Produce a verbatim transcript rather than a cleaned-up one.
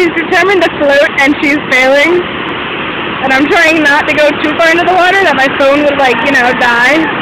she's determined to float and she's failing. And I'm trying not to go too far into the water that my phone would, like, you know, die.